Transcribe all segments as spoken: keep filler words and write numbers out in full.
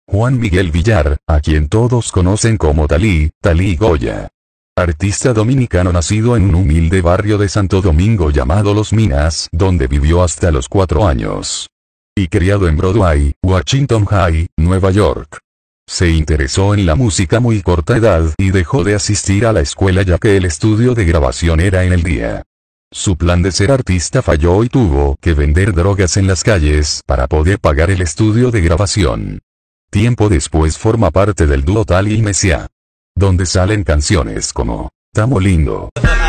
Juan Miguel Villar, a quien todos conocen como Talí, Talí Goya. Artista dominicano nacido en un humilde barrio de Santo Domingo llamado Los Minas, donde vivió hasta los cuatro años. Y criado en Broadway, Washington High, Nueva York. Se interesó en la música a muy corta edad y dejó de asistir a la escuela ya que el estudio de grabación era en el día. Su plan de ser artista falló y tuvo que vender drogas en las calles para poder pagar el estudio de grabación. Tiempo después forma parte del dúo Talí y Messiah, donde salen canciones como Tamo Lindo.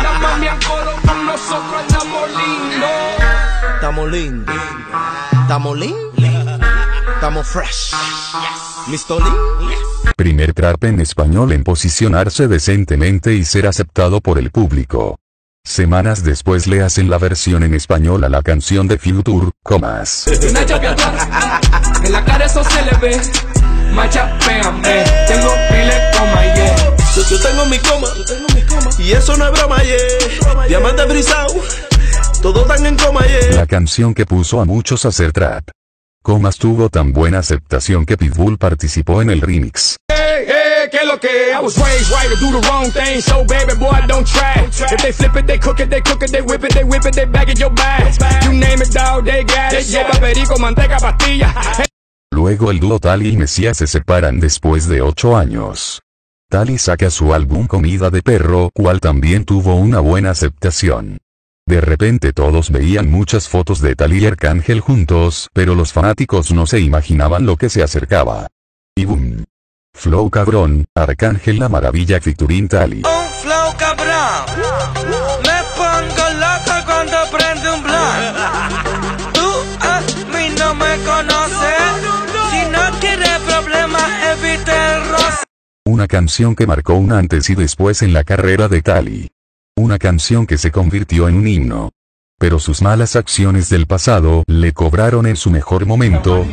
Tamo lindo, tamo lindo, tamo fresh, listo lindo. Primer trap en español en posicionarse decentemente y ser aceptado por el público. Semanas después le hacen la versión en español a la canción de Future, Comas. En la cara eso se le ve, macha, péame, tengo pile coma, yeah. Yo, yo tengo mi coma, yo tengo mi coma, y eso no es broma, yeah. Diamante brisado, todos están en coma, yeah. La canción que puso a muchos a hacer trap. Comas tuvo tan buena aceptación que Pitbull participó en el remix. Hey, hey, que lo que I was raised right to do the wrong thing, so baby boy don't try. If they flip it, they cook it, they cook it, they whip it, they whip it, they bag it your bag. You name it, dog, they got it. Lleva perico, manteca, pastilla. Luego el dúo Talí y Messiah se separan después de ocho años. Talí saca su álbum Comida de Perro, cual también tuvo una buena aceptación. De repente todos veían muchas fotos de Talí y Arcángel juntos, pero los fanáticos no se imaginaban lo que se acercaba. Y boom. Flow cabrón, Arcángel la maravilla featuring Talí. Un flow cabrón, me pongo loco cuando prende un blunt. Tú a mí no me conoces, si no quieres problemas evita el roce. Una canción que marcó un antes y después en la carrera de Talí. Una canción que se convirtió en un himno. Pero sus malas acciones del pasado le cobraron en su mejor momento.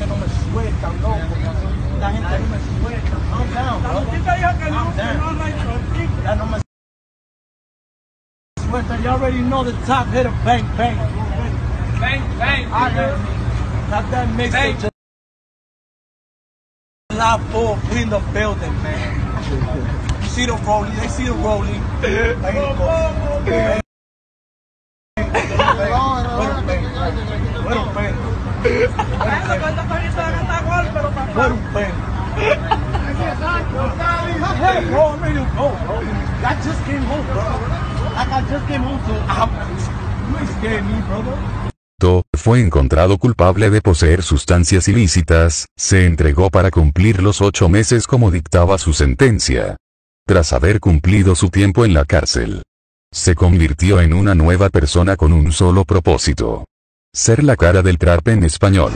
See the rolling, they see the rolling. Fue encontrado culpable de poseer sustancias ilícitas, se entregó para cumplir los ocho meses como dictaba su sentencia. Tras haber cumplido su tiempo en la cárcel, se convirtió en una nueva persona con un solo propósito: ser la cara del trap en español.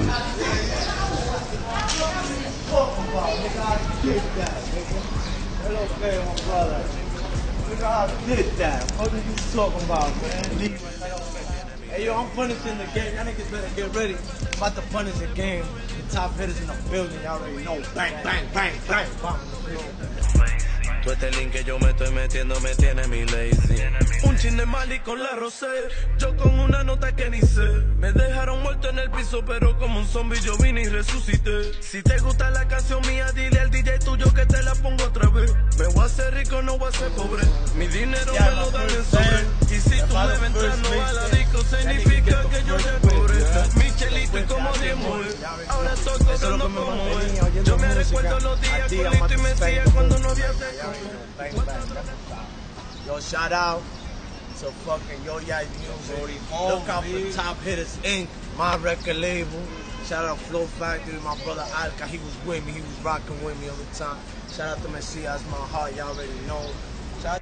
Hey yo, I'm punishing the game. Y'all niggas better get ready. I'm about to punish the game. The top hitters in the building, y'all already know. Bang, bang, bang, bang, bang. Tú este link que yo me estoy metiendo me tiene mi lazy. Un chin de Mali con la Rosé, yo con una nota que ni sé. Me dejaron muerto en el piso, pero como un zombie yo vine y resucité. Si te gusta la canción mía, dile al D J tuyo que te la pongo otra vez. Me voy a hacer rico, no voy a ser pobre. Mi dinero me lo dan en sobre. Y si tú me ves entrando a la disco, significa que yo ya cobré. Mi chelito y como diez mujeres. Ahora estoy cobrando como es. Yo me recuerdo los días con Lito y Mesías cuando no había seco. Bang, bang, yo, shout out to fucking Yo Yai Music. Look out for Top Hitters Incorporated, my record label. Shout out Flow Factory, my brother Alka, he was with me, he was rocking with me all the time. Shout out to Messiah, my heart, y'all already know. Shout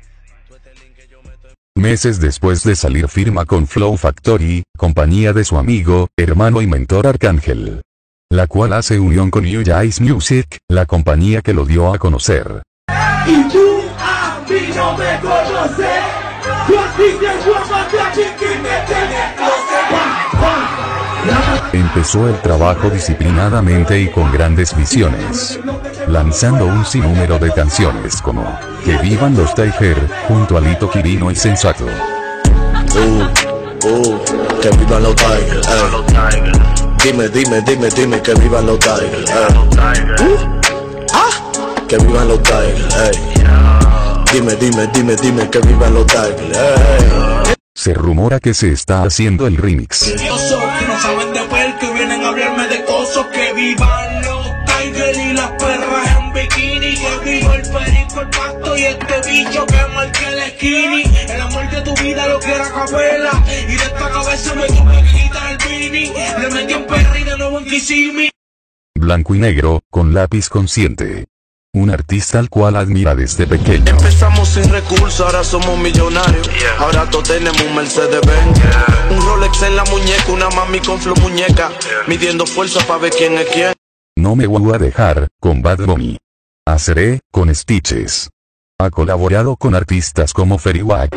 Meses después de salir firma con Flow Factory, compañía de su amigo, hermano y mentor Arcángel, la cual hace unión con Yo Yai Music, la compañía que lo dio a conocer. Y tú a mí no me conoces, tú a ti te guapas de aquí que me tenés, no sé. Empezó el trabajo disciplinadamente y con grandes visiones, lanzando un sinnúmero de canciones como Que Vivan los Tiger, junto a Lito Quirino y Sensato. Uh, uh, que vivan los Tigers, eh. Dime, dime, dime, dime que vivan los Tigers, eh. que vivan los Tigers, ey. Dime, dime, dime, dime que vivan los Tigers, ey. Se rumora que se está haciendo el remix. Que no saben de ver, que vienen a hablarme de cosas, que vivan los Tigers y las perras en bikini, que viva el perico, el pasto y este bicho que marque el skinny. El amor de tu vida lo quiera capela y de esta cabeza me tuve que quitar el beanie. Le metí un perri de nuevo en Kissimmee. Blanco y negro, con lápiz consciente. Un artista al cual admira desde pequeño. Empezamos sin recursos, ahora somos millonarios. Yeah. Ahora todos tenemos un Mercedes-Benz. Yeah. Un Rolex en la muñeca, una mami con flow muñeca. Yeah. Midiendo fuerza para ver quién es quién. No me voy a dejar, con Bad Bunny. Haceré, con Stitches. Ha colaborado con artistas como Feriwak.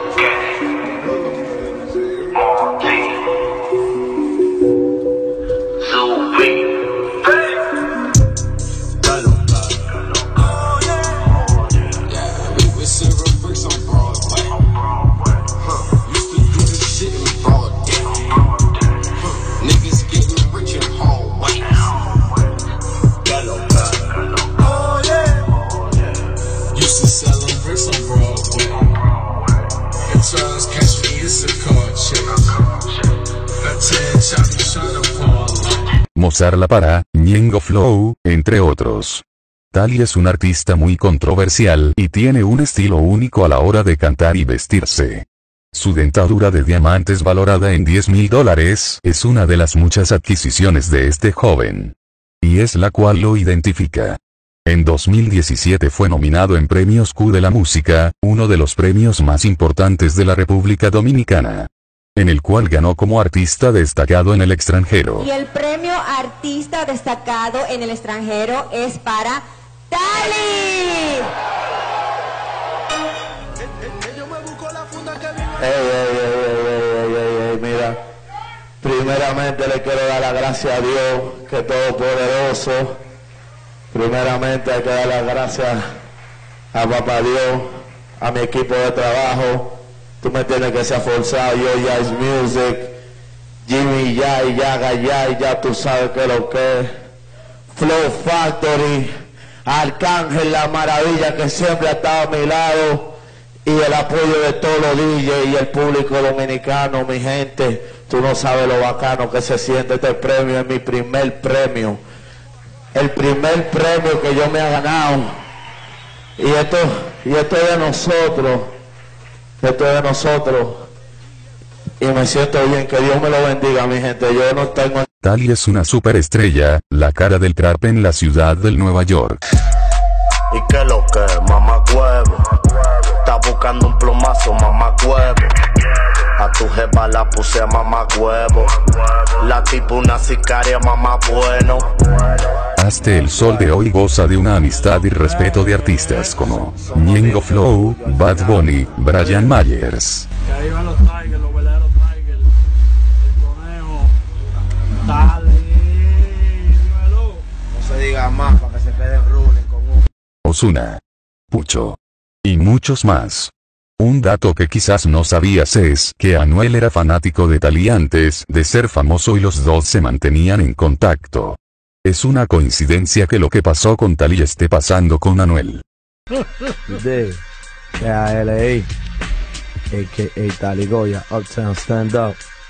Mozart La Para, Ñengo Flow, entre otros. Tali es un artista muy controversial y tiene un estilo único a la hora de cantar y vestirse. Su dentadura de diamantes valorada en diez mil dólares es una de las muchas adquisiciones de este joven. Y es la cual lo identifica. En dos mil diecisiete fue nominado en Premios Q de la Música, uno de los premios más importantes de la República Dominicana, en el cual ganó como artista destacado en el extranjero. Y el premio Artista Destacado en el extranjero es para Tali. Ey, ey, ey, ey, ey, ey, ey, mira, primeramente le quiero dar las gracias a Dios, que es todopoderoso. Primeramente hay que dar las gracias a Papá Dios, a mi equipo de trabajo. Tú me tienes que ser forzado, yo ya es music, Jimmy ya y Yaga ya y ya tú sabes que lo que es. Flow Factory, Arcángel la maravilla que siempre ha estado a mi lado y el apoyo de todos los D Js y el público dominicano, mi gente. Tú no sabes lo bacano que se siente este premio, es mi primer premio. El primer premio que yo me he ganado. Y esto, y esto es de nosotros. Esto es de nosotros. Y me siento bien, que Dios me lo bendiga, mi gente. Yo no tengo... Tali es una superestrella, la cara del trap en la ciudad del Nueva York. ¿Y qué lo que, mamá huevo? Está buscando un plomazo, mamá huevo. A tu jefa la puse a mamá huevo. La tipo una sicaria, mamá bueno. Hasta el sol de hoy goza de una amistad y respeto de artistas como Ñengo Flow, Bad Bunny, Brian Myers. Que ahí van los Tigers, los verdaderos Tigers. El conejo. Dale, dímelo. No se diga más para que se queden ruling con un... Ozuna, Pucho y muchos más. Un dato que quizás no sabías es que Anuel era fanático de Tali antes de ser famoso y los dos se mantenían en contacto. Es una coincidencia que lo que pasó con Tali esté pasando con Anuel. De K L A, a k a. Tali Goya, Uptown Stand Up.